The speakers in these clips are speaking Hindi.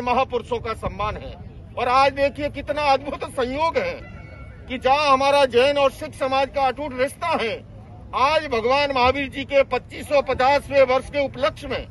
महापुरुषों का सम्मान है। और आज देखिए कितना अद्भुत संयोग है कि जहां हमारा जैन और सिख समाज का अटूट रिश्ता है, आज भगवान महावीर जी के 2550वें वर्ष के उपलक्ष्य में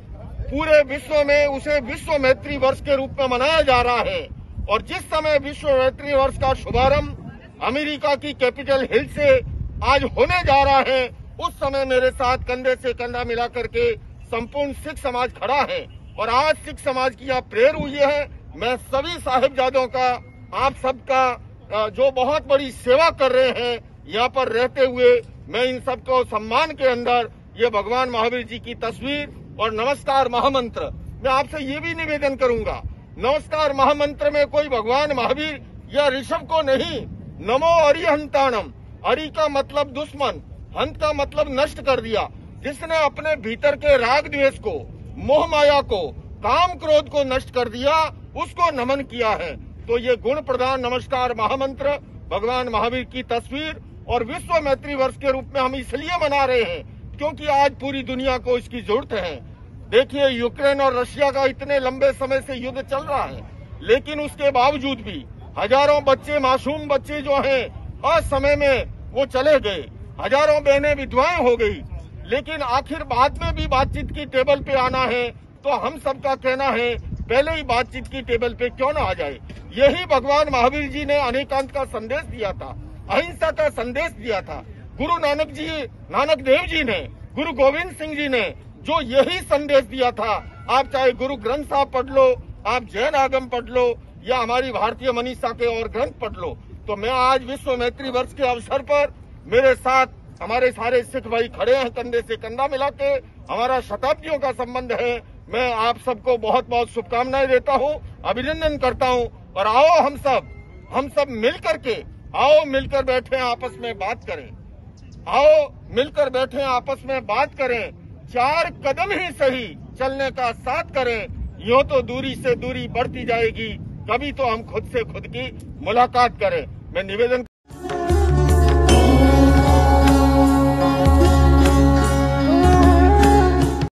पूरे विश्व में उसे विश्व मैत्री वर्ष के रूप में मनाया जा रहा है। और जिस समय विश्व मैत्री वर्ष का शुभारंभ अमेरिका की कैपिटल हिल से आज होने जा रहा है, उस समय मेरे साथ कंधे से कंधा मिला करके संपूर्ण सिख समाज खड़ा है। और आज सिख समाज की यहाँ प्रेयर हुई है। मैं सभी साहिबजादों का, आप सबका जो बहुत बड़ी सेवा कर रहे हैं यहाँ पर रहते हुए, मैं इन सबको सम्मान के अंदर ये भगवान महावीर जी की तस्वीर और नमस्कार महामंत्र, मैं आपसे ये भी निवेदन करूंगा, नमस्कार महामंत्र में कोई भगवान महावीर या ऋषभ को नहीं, नमो अरिहंताणम, अरि का मतलब दुश्मन, हंत का मतलब नष्ट कर दिया, जिसने अपने भीतर के राग द्वेष को, मोह माया को, काम क्रोध को नष्ट कर दिया, उसको नमन किया है। तो ये गुण प्रधान नमस्कार महामंत्र, भगवान महावीर की तस्वीर और विश्व मैत्री वर्ष के रूप में हम इसलिए मना रहे हैं क्योंकि आज पूरी दुनिया को इसकी जरूरत है। देखिए यूक्रेन और रशिया का इतने लंबे समय से युद्ध चल रहा है, लेकिन उसके बावजूद भी हजारों बच्चे, मासूम बच्चे जो हैं असमय में वो चले गए, हजारों बहनें विधवाएं हो गई। लेकिन आखिर बाद में भी बातचीत की टेबल पे आना है, तो हम सबका कहना है पहले ही बातचीत की टेबल पे क्यों ना आ जाए। यही भगवान महावीर जी ने अनेकांत का संदेश दिया था, अहिंसा का संदेश दिया था। गुरु नानक देव जी ने, गुरु गोविंद सिंह जी ने जो यही संदेश दिया था, आप चाहे गुरु ग्रंथ साहब पढ़ लो, आप जैन आगम पढ़ लो या हमारी भारतीय मनीषा के और ग्रंथ पढ़ लो। तो मैं आज विश्व मैत्री वर्ष के अवसर पर मेरे साथ हमारे सारे सिख भाई खड़े हैं, कंधे से कंधा मिला के, हमारा शताब्दियों का संबंध है। मैं आप सबको बहुत बहुत शुभकामनाएं देता हूं, अभिनंदन करता हूं। और आओ हम सब मिलकर के, आओ मिलकर बैठे आपस में बात करें, आओ मिलकर बैठे आपस में बात करें, 4 कदम ही सही चलने का साथ करें। यूं तो दूरी से दूरी बढ़ती जाएगी, कभी तो हम खुद से खुद की मुलाकात करें। मैं निवेदन